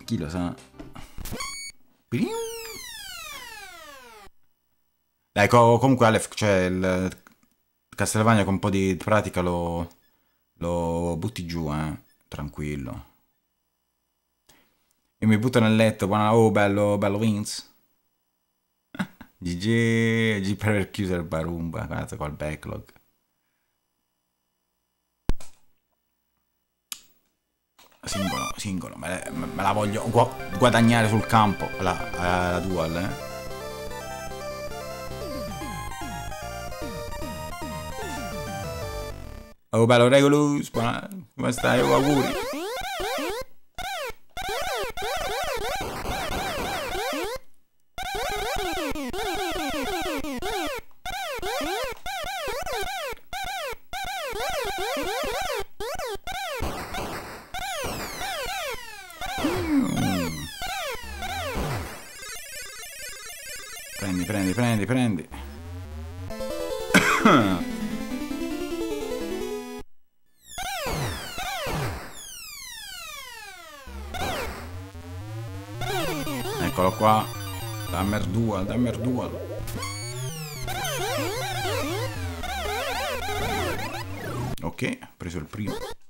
Chi lo sa? Dai, comunque Aleph, cioè il Castlevania con un po' di pratica lo butti giù, tranquillo. Io mi butto nel letto, oh bello, bello Vince. GG per aver chiuso il Barumba, guardate col backlog. Singolo, me la voglio guadagnare sul campo, la dual, Oh bello Regulus, come stai? Oh, auguri. Prendi. Eccolo qua. Dammer dual. Ok, ho preso il primo.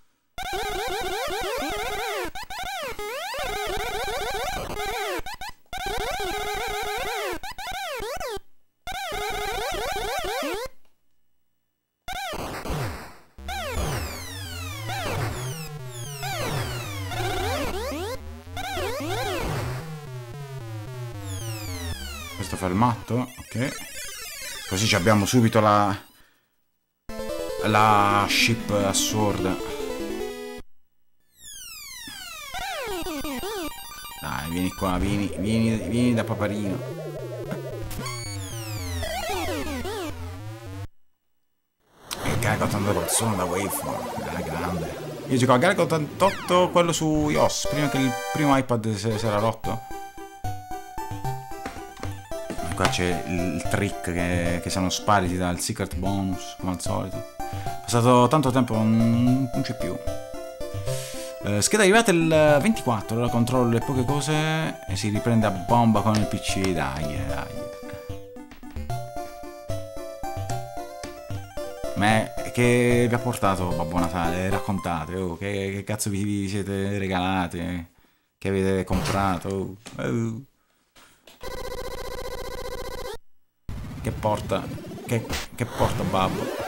Questo fa il matto, ok. Così abbiamo subito la ship assurda. Dai, vieni qua, vieni da paparino. E carico 88 sono da Waveform, grande. Io gioco a carico 88, quello su iOS, prima che il primo iPad si era rotto. Qua c'è il trick che sono spariti dal secret bonus, come al solito. È passato tanto tempo, non c'è più. Scheda arrivata il 24, ora controllo le poche cose e si riprende a bomba con il PC, dai. Ma che vi ha portato Babbo Natale? Raccontate, oh, che cazzo vi siete regalati? Che avete comprato? Che porta babbo?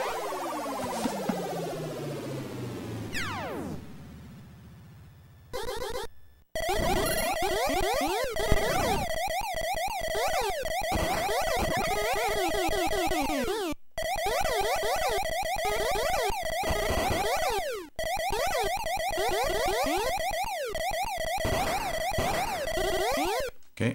Ok.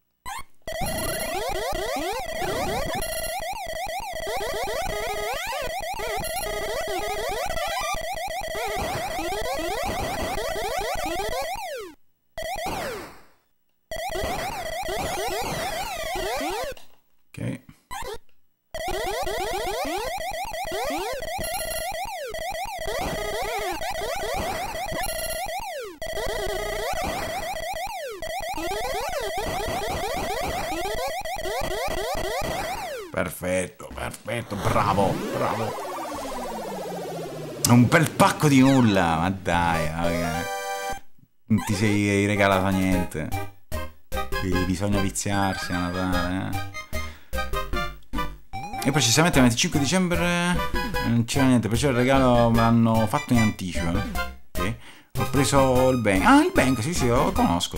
Ok. Perfetto, bravo. Un bel pacco di nulla, ma dai, non ti sei regalato niente. Bisogna viziarsi a Natale, E precisamente il 25 dicembre non c'era niente, perciò il regalo me l'hanno fatto in anticipo. Ok. Ho preso il Bank. Ah, il Bank, sì, lo conosco.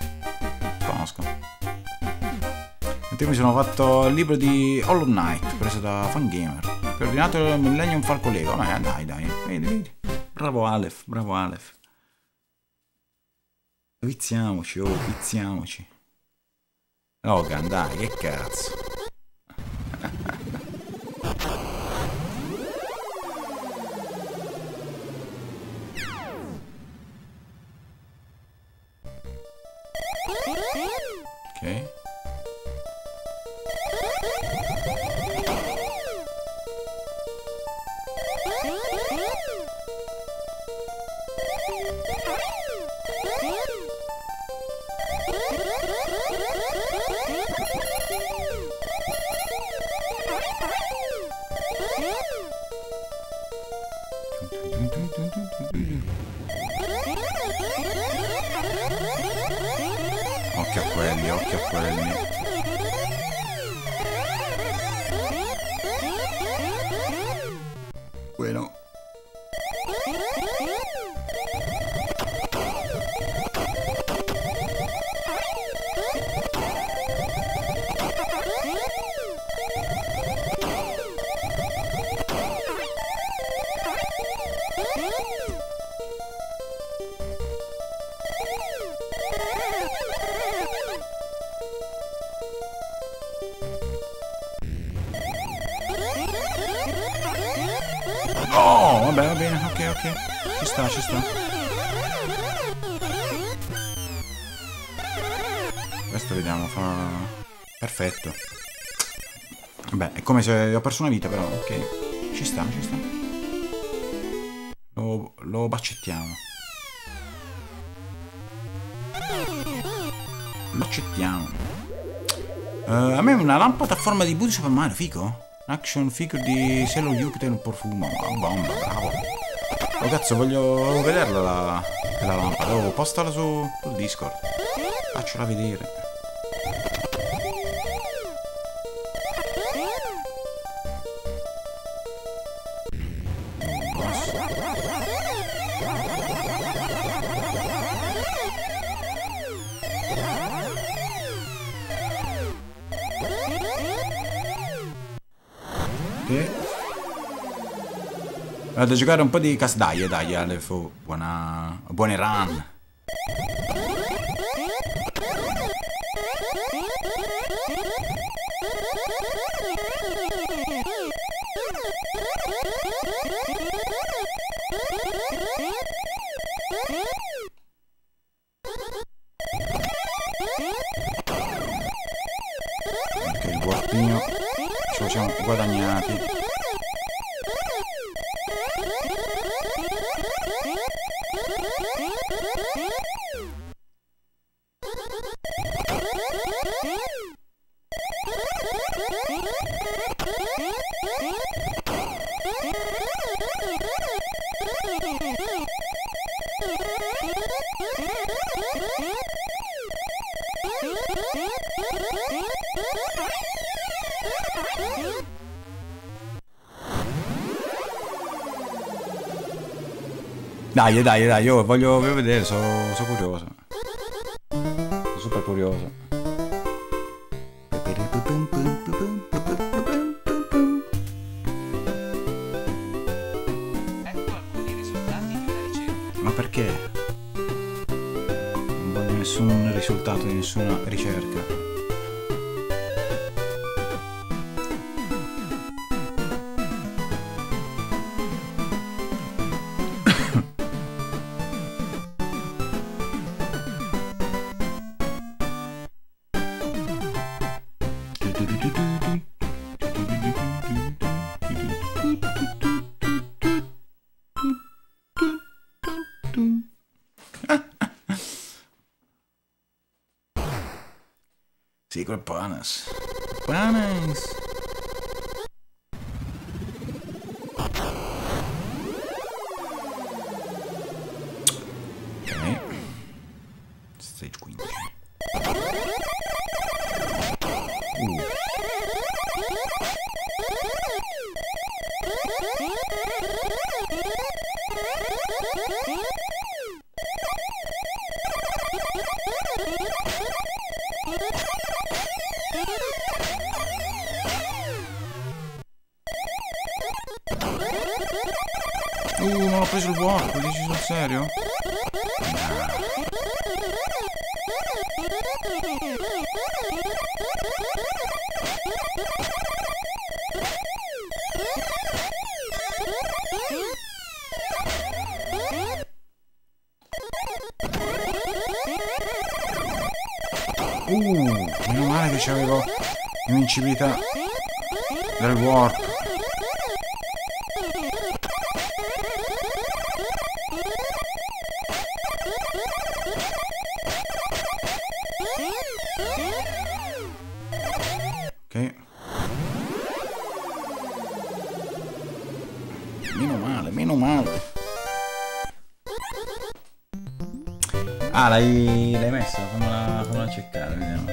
Io mi sono fatto il libro di Hollow Knight, preso da Fangamer. Ho ordinato il Millennium Falco Lego. Ma dai, vedi. Bravo Aleph. Viziamoci. Logan, dai, che cazzo. Ok. Occhio a quelli, occhio a quelli. Bueno. Oh, vabbè, va bene, ok, ok. Ci sta, ci sta. Questo vediamo, fa... Perfetto. Vabbè, è come se ho perso una vita, però, ok. Ci sta, ci sta. Lo baccettiamo. Lo accettiamo. A me una lampada a forma di booty Super Mario, figo? Action figure di Cielo Jupiter in profumo. Oh, bomba, bravo. Oh cazzo, voglio vederla la lampada. Oh, postala sul Discord. Faccela vedere. Vado a giocare un po' di casdaie, dai, Ale, buone run. Ok, il warpino ce lo siamo guadagnati. Dai, io voglio vedere, sono curioso. Sono super curioso. Ecco alcuni risultati di una ricerca. Ma perché? Non voglio nessun risultato di nessuna ricerca. Secret bonus. Bonus. Ok. Stage 15. Non ho preso il warp, dici sul serio? Meno male che c'avevo l'invincibilità del warp. Ok. Meno male. Ah, l'hai messo? Fammela cercare, vediamo.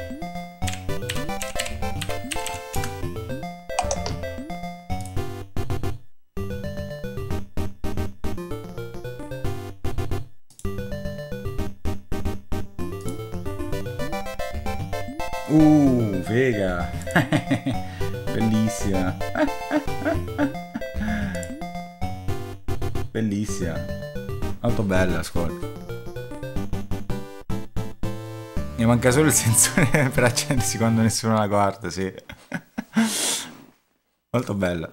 Figa. Bellissima. Bellissima. Molto bella, ascolta. Mi manca solo il sensore per accendersi quando nessuno la guarda, sì. Molto bella.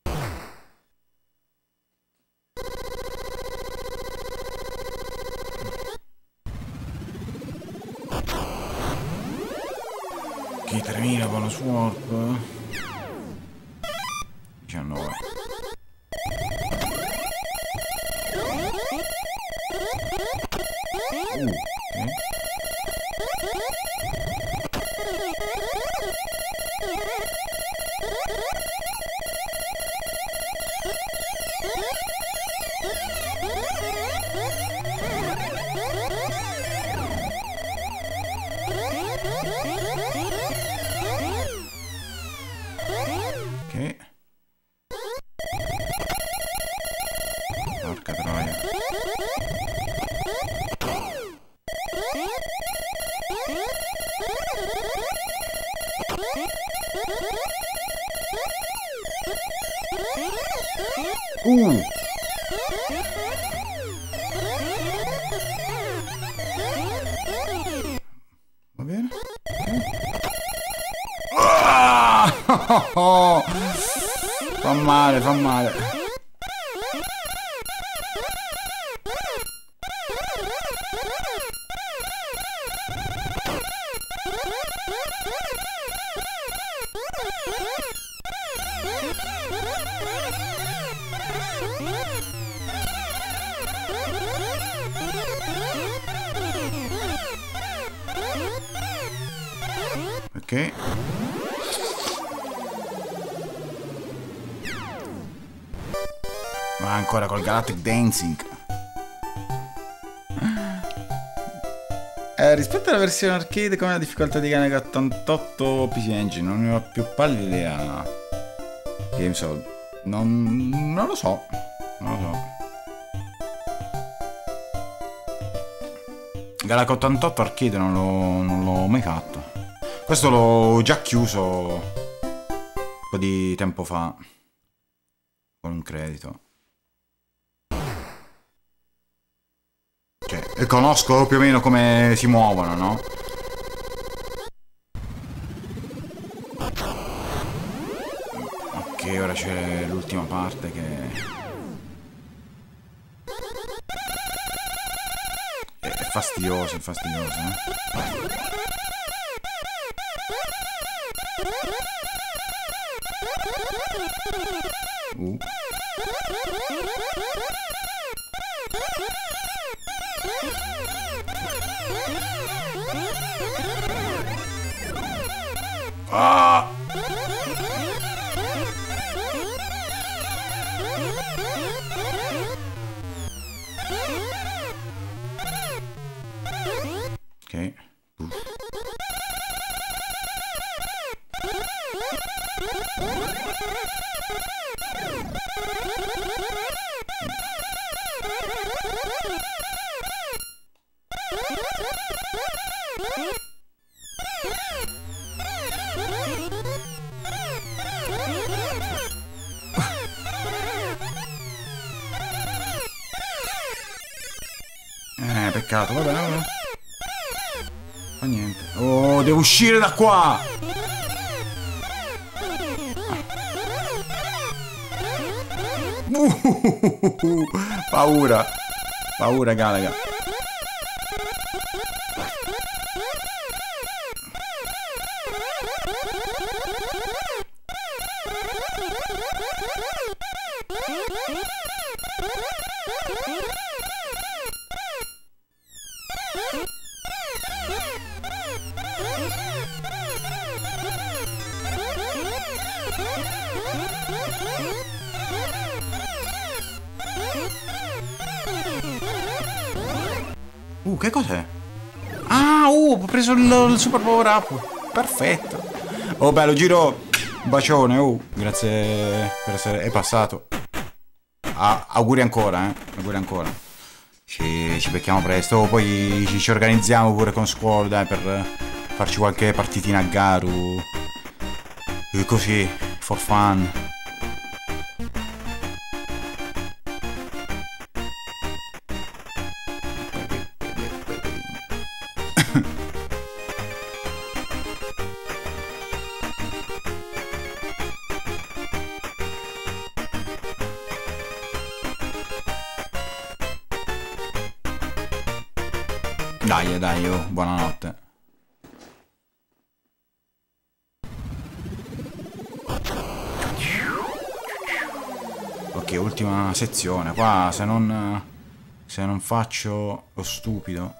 Chi termina con lo sword? 19. Ok. Porca troia. Va bene. Fa male, fa male. Ok. Ma ancora col Galactic Dancing. Rispetto alla versione arcade, come la difficoltà di Ganek 88 PC Engine? Non ne ho più pallida idea. GameSol. Non lo so. Non lo so. Galak 88 arcade non l'ho mai fatto. Questo l'ho già chiuso un po' di tempo fa con un credito. Cioè, conosco più o meno come si muovono, no? Ok, ora c'è l'ultima parte che è fastidioso, eh? Ah! Ok. Peccato, vabbè, vabbè. Fa niente. Oh, devo uscire da qua! Paura. Paura, Galaga. Che cos'è? Ah, ho preso il super power up. Perfetto. Oh, bello giro. Un bacione, grazie per essere... È passato. Auguri ancora, auguri ancora. Ci becchiamo presto. Poi ci organizziamo pure con scuola, dai, per farci qualche partitina a Garu. Così, for fun. Dai, buonanotte. Ok, ultima sezione. Qua se non faccio lo stupido.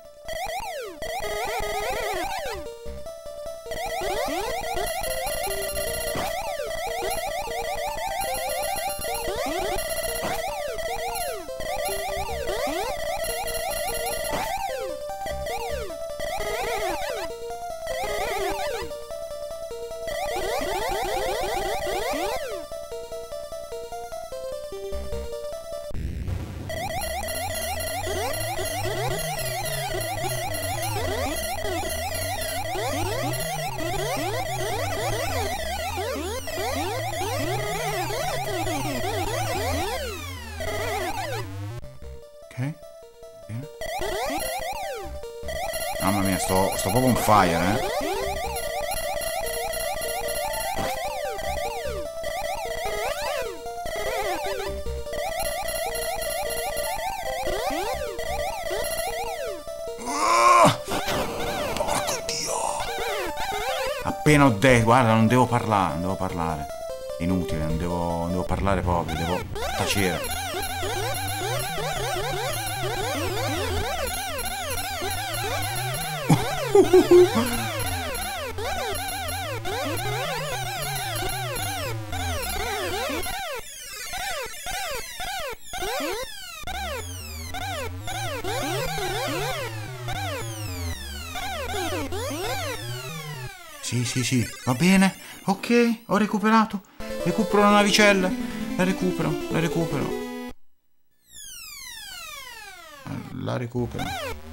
Mamma mia, sto proprio on fire, Porco Dio! Appena ho detto, guarda, non devo parlare. È inutile, non devo parlare proprio, devo tacere. Sì, va bene. Ok, ho recuperato. Recupero la navicella. La recupero. La recupero.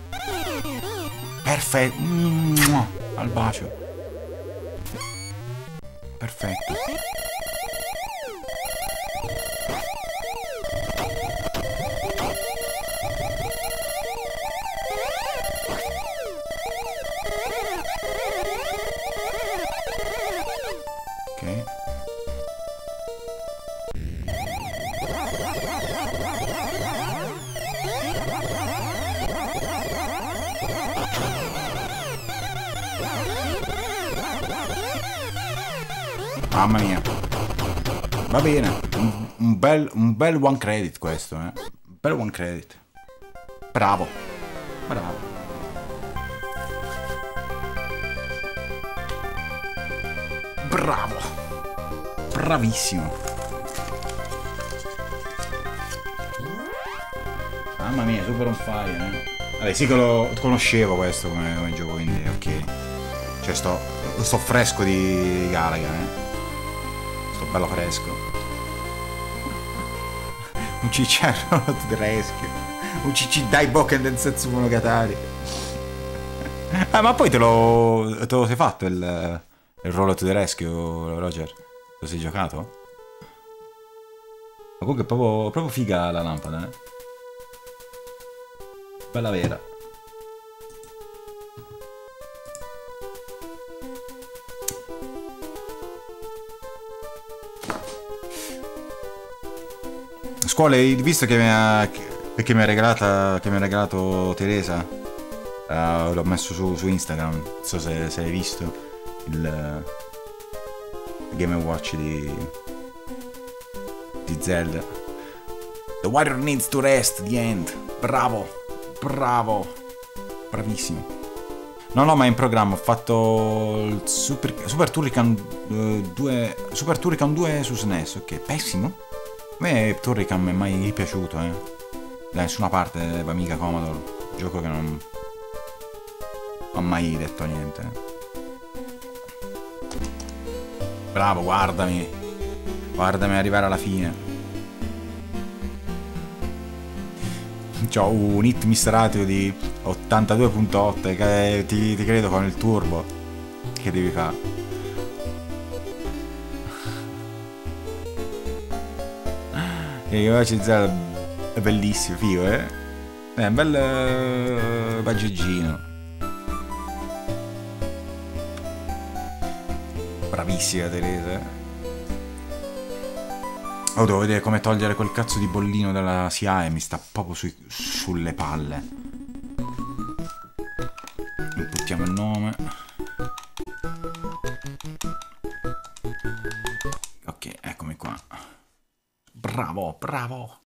Perfetto. Al bacio. Perfetto. Ok. Mamma mia. Va bene. Un bel one credit questo, Un bel one credit. Bravo. Bravissimo. Mamma mia, super on fire, Vabbè, sì che lo conoscevo questo come gioco, quindi ok. Cioè sto fresco di Galaga, Sto bello fresco. Un cicciarro to the rescue. Un cicci dai Bokken Densetsu Monogatari. Ma poi te lo sei fatto il Roll to the Rescue, Roger? Lo sei giocato? Ma comunque è proprio figa la lampada, Bella vera. Scuola, hai visto che mi ha regalato Teresa? L'ho messo su Instagram. Non so se hai visto il Game & Watch di Zelda. The warrior needs to rest, the end. Bravo. Bravissimo. No, ma in programma ho fatto il Super Turrican 2 su SNES, ok. Pessimo. A me Turrican mi è mai piaciuto, Da nessuna parte va mica Commodore. Gioco che non... ha mai detto niente. Bravo, guardami. Guardami arrivare alla fine. C'ho un hit miss ratio di 82.8 che ti credo con il turbo. Che devi fare? E velocizzare è bellissimo, figo, eh? È un bel baggeggino. Bravissima Teresa. Oh, devo vedere come togliere quel cazzo di bollino dalla SIAE, mi sta proprio sulle palle. Inputtiamo il nome. Ok, eccomi qua. Bravo, bravo.